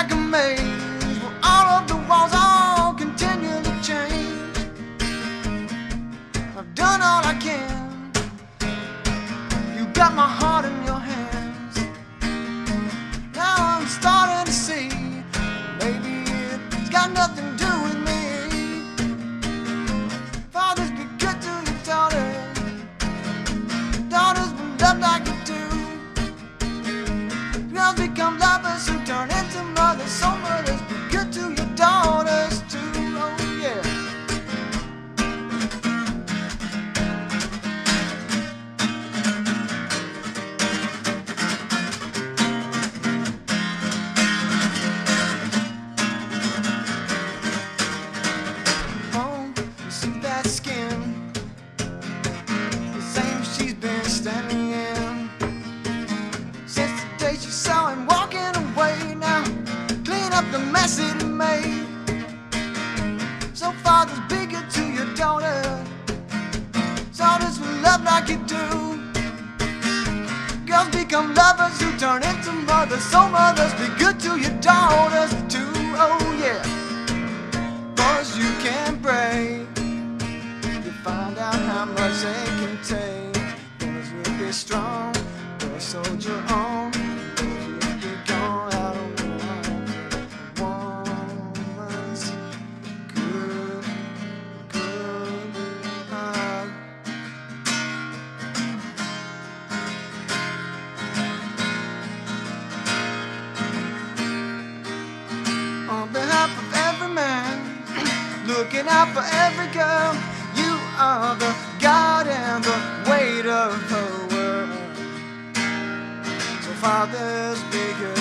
like a maze where all of the walls all continually change. I've done all I can. You got my heart in your hands. Now I'm starting to see maybe it's got nothing to do with me. Fathers, be good to your daughters. Daughters will love like you do. Girls become lovers who turn into mothers. So mothers, be good to your daughters too. Oh yeah. Oh, you see that skin, the same she's been standing in since the day she saw him walking away. Now clean up the mess it made. So fathers, be good to your daughters. Daughters will love like you do. Girls become lovers who turn into mothers. So mothers, be good to your daughters too. Oh yeah. Boys, you can break. You find out how much they can take. Boys will be strong. Boys, hold your own. Boys will be gone. I don't want a woman's good heart. On behalf of every man, looking out for every girl, you are the God and the weight of her world. So fathers, be good